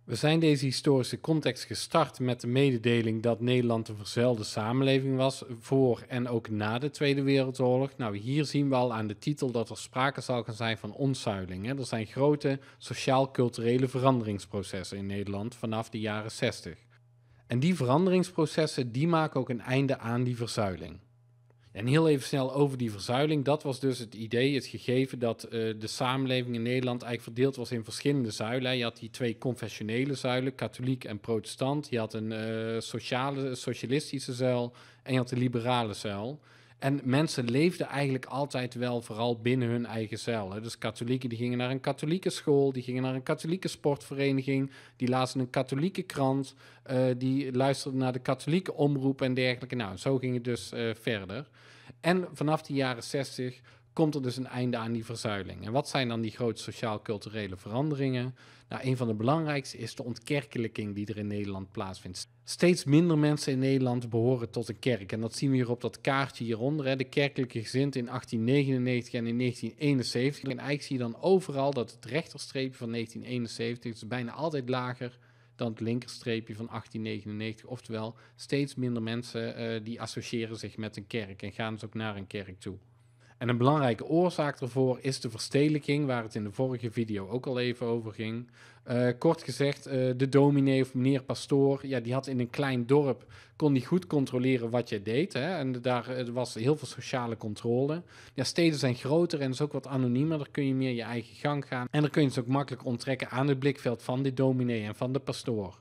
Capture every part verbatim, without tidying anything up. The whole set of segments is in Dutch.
We zijn deze historische context gestart met de mededeling dat Nederland een verzuilde samenleving was voor en ook na de Tweede Wereldoorlog. Nou, hier zien we al aan de titel dat er sprake zal gaan zijn van ontzuiling. Hè. Er zijn grote sociaal-culturele veranderingsprocessen in Nederland vanaf de jaren zestig. En die veranderingsprocessen die maken ook een einde aan die verzuiling. En heel even snel over die verzuiling. Dat was dus het idee, het gegeven dat uh, de samenleving in Nederland eigenlijk verdeeld was in verschillende zuilen. Je had die twee confessionele zuilen, katholiek en protestant. Je had een uh, sociale, socialistische zuil en je had de liberale zuil. En mensen leefden eigenlijk altijd wel vooral binnen hun eigen zuil. Hè. Dus katholieken die gingen naar een katholieke school, die gingen naar een katholieke sportvereniging, die lazen een katholieke krant, uh, die luisterden naar de katholieke omroep en dergelijke. Nou, zo ging het dus uh, verder. En vanaf de jaren zestig komt er dus een einde aan die verzuiling. En wat zijn dan die grote sociaal-culturele veranderingen? Nou, een van de belangrijkste is de ontkerkelijking die er in Nederland plaatsvindt. Steeds minder mensen in Nederland behoren tot een kerk. En dat zien we hier op dat kaartje hieronder. Hè. De kerkelijke gezind in achttien negenennegentig en in negentien eenenzeventig. En eigenlijk zie je dan overal dat het rechterstreepje van negentien eenenzeventig is bijna altijd lager dan het linkerstreepje van achttien negenennegentig. Oftewel, steeds minder mensen uh, die associëren zich met een kerk en gaan dus ook naar een kerk toe. En een belangrijke oorzaak daarvoor is de verstedelijking, waar het in de vorige video ook al even over ging. Uh, kort gezegd, uh, de dominee of meneer pastoor, ja, die had in een klein dorp, kon die goed controleren wat je deed. Hè? En daar uh, was heel veel sociale controle. Ja, steden zijn groter en is ook wat anoniemer, daar kun je meer je eigen gang gaan. En dan kun je het ook makkelijk onttrekken aan het blikveld van de dominee en van de pastoor.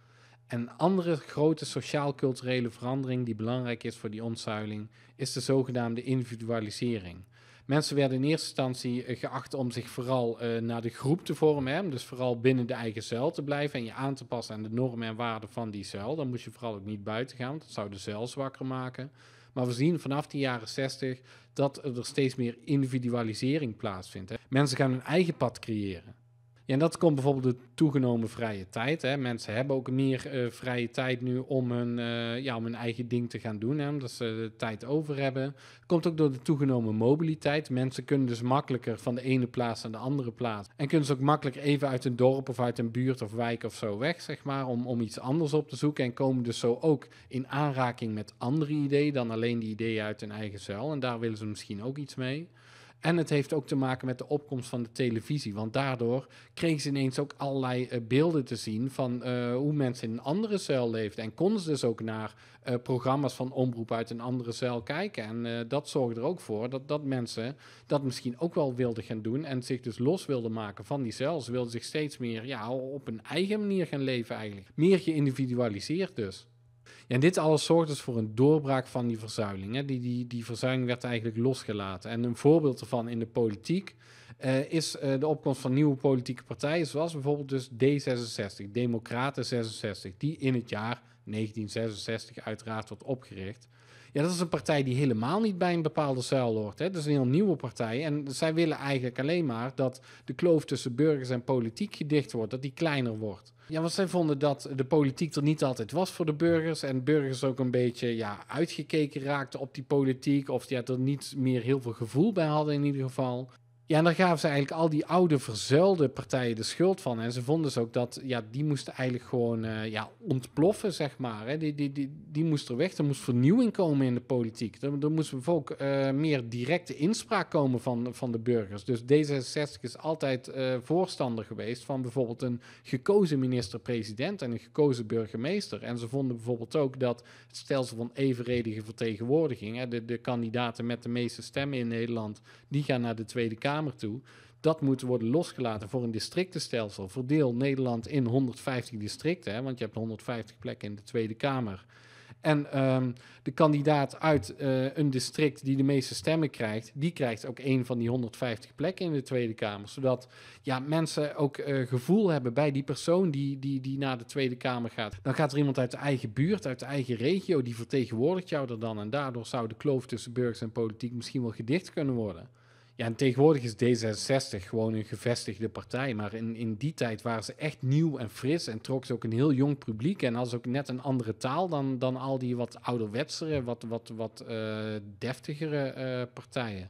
Een andere grote sociaal-culturele verandering die belangrijk is voor die ontzuiling, is de zogenaamde individualisering. Mensen werden in eerste instantie geacht om zich vooral uh, naar de groep te vormen, hè? Dus vooral binnen de eigen zuil te blijven en je aan te passen aan de normen en waarden van die zuil. Dan moest je vooral ook niet buiten gaan, want dat zou de zuil zwakker maken. Maar we zien vanaf de jaren zestig dat er steeds meer individualisering plaatsvindt. Hè? Mensen gaan hun eigen pad creëren. Ja, en dat komt bijvoorbeeld door toegenomen vrije tijd. Hè. Mensen hebben ook meer uh, vrije tijd nu om hun, uh, ja, om hun eigen ding te gaan doen, hè, omdat ze de tijd over hebben. Het komt ook door de toegenomen mobiliteit. Mensen kunnen dus makkelijker van de ene plaats naar de andere plaats. En kunnen ze ook makkelijker even uit een dorp of uit een buurt of wijk of zo weg, zeg maar, om, om iets anders op te zoeken. En komen dus zo ook in aanraking met andere ideeën dan alleen die ideeën uit hun eigen zuil. En daar willen ze misschien ook iets mee. En het heeft ook te maken met de opkomst van de televisie. Want daardoor kregen ze ineens ook allerlei uh, beelden te zien van uh, hoe mensen in een andere zuil leefden. En konden ze dus ook naar uh, programma's van omroep uit een andere zuil kijken. En uh, dat zorgde er ook voor dat, dat mensen dat misschien ook wel wilden gaan doen. En zich dus los wilden maken van die zuil. Ze wilden zich steeds meer ja, op een eigen manier gaan leven eigenlijk. Meer geïndividualiseerd dus. Ja, en dit alles zorgt dus voor een doorbraak van die verzuiling. Hè. Die, die, die verzuiling werd eigenlijk losgelaten. En een voorbeeld ervan in de politiek uh, is uh, de opkomst van nieuwe politieke partijen, zoals bijvoorbeeld dus D zesenzestig, Democraten zesenzestig, die in het jaar negentien zesenzestig uiteraard wordt opgericht. Ja, dat is een partij die helemaal niet bij een bepaalde zuil hoort. Hè. Dat is een heel nieuwe partij. En zij willen eigenlijk alleen maar dat de kloof tussen burgers en politiek gedicht wordt, dat die kleiner wordt. Ja, want zij vonden dat de politiek er niet altijd was voor de burgers. En burgers ook een beetje ja, uitgekeken raakten op die politiek. Of ja, er niet meer heel veel gevoel bij hadden in ieder geval. Ja, en daar gaven ze eigenlijk al die oude verzuilde partijen de schuld van. En ze vonden dus ook dat, ja, die moesten eigenlijk gewoon uh, ja, ontploffen, zeg maar. Hè. Die, die, die, die moest er weg. Er moest vernieuwing komen in de politiek. Er, er moest ook uh, meer directe inspraak komen van, van de burgers. Dus D zesenzestig is altijd uh, voorstander geweest van bijvoorbeeld een gekozen minister-president en een gekozen burgemeester. En ze vonden bijvoorbeeld ook dat het stelsel van evenredige vertegenwoordiging, hè, de, de kandidaten met de meeste stemmen in Nederland, die gaan naar de Tweede Kamer toe. Dat moet worden losgelaten voor een districtenstelsel. Verdeel Nederland in honderdvijftig districten, hè, want je hebt honderdvijftig plekken in de Tweede Kamer. En um, de kandidaat uit uh, een district die de meeste stemmen krijgt, die krijgt ook een van die honderdvijftig plekken in de Tweede Kamer. Zodat ja, mensen ook uh, gevoel hebben bij die persoon die, die, die naar de Tweede Kamer gaat. Dan gaat er iemand uit de eigen buurt, uit de eigen regio, die vertegenwoordigt jou er dan. En daardoor zou de kloof tussen burgers en politiek misschien wel gedicht kunnen worden. Ja, en tegenwoordig is D zesenzestig gewoon een gevestigde partij. Maar in, in die tijd waren ze echt nieuw en fris en trok ze ook een heel jong publiek. En hadden ze ook net een andere taal dan, dan al die wat ouderwetsere, wat, wat, wat uh, deftigere uh, partijen.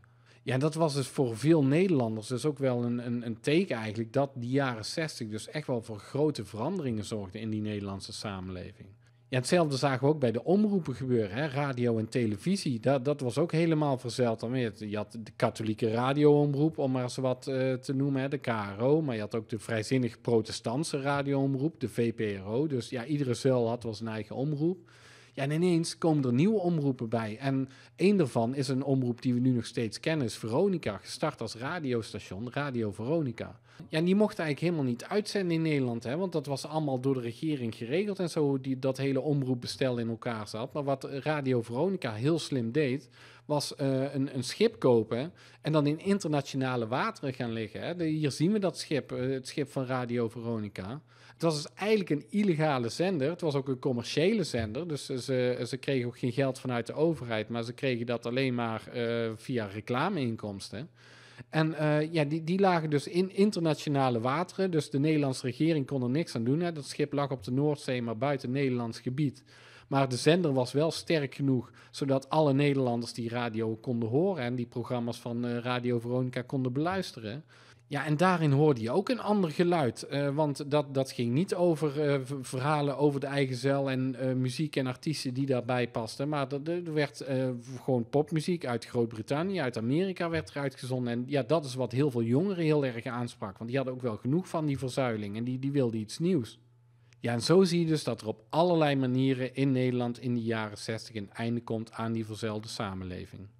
Ja, dat was dus voor veel Nederlanders dus ook wel een, een, een teken eigenlijk dat die jaren zestig dus echt wel voor grote veranderingen zorgden in die Nederlandse samenleving. Ja, hetzelfde zagen we ook bij de omroepen gebeuren, hè? Radio en televisie. Dat, dat was ook helemaal verzeild. Dan weer. Je had de katholieke radioomroep, om maar eens wat uh, te noemen, hè? De K R O. Maar je had ook de vrijzinnig protestantse radioomroep, de V P R O. Dus ja, iedere zuil had wel zijn eigen omroep. Ja, en ineens komen er nieuwe omroepen bij. En één daarvan is een omroep die we nu nog steeds kennen, is Veronica, gestart als radiostation, Radio Veronica. Ja, en die mocht eigenlijk helemaal niet uitzenden in Nederland, hè, want dat was allemaal door de regering geregeld en zo, die, dat hele omroepbestel in elkaar zat. Maar wat Radio Veronica heel slim deed, was uh, een, een schip kopen en dan in internationale wateren gaan liggen. Hè. De, hier zien we dat schip, uh, het schip van Radio Veronica. Het was dus eigenlijk een illegale zender. Het was ook een commerciële zender. Dus ze, ze kregen ook geen geld vanuit de overheid. Maar ze kregen dat alleen maar uh, via reclameinkomsten. En uh, ja, die, die lagen dus in internationale wateren. Dus de Nederlandse regering kon er niks aan doen. Hè. Dat schip lag op de Noordzee, maar buiten Nederlands gebied. Maar de zender was wel sterk genoeg, zodat alle Nederlanders die radio konden horen en die programma's van uh, Radio Veronica konden beluisteren. Ja, en daarin hoorde je ook een ander geluid. Uh, want dat, dat ging niet over uh, verhalen over de eigen zeil en uh, muziek en artiesten die daarbij pasten. Maar er, er werd uh, gewoon popmuziek uit Groot-Brittannië, uit Amerika werd er uitgezonden. En ja, dat is wat heel veel jongeren heel erg aansprak. Want die hadden ook wel genoeg van die verzuiling en die, die wilden iets nieuws. Ja, en zo zie je dus dat er op allerlei manieren in Nederland in de jaren zestig een einde komt aan die verzuilde samenleving.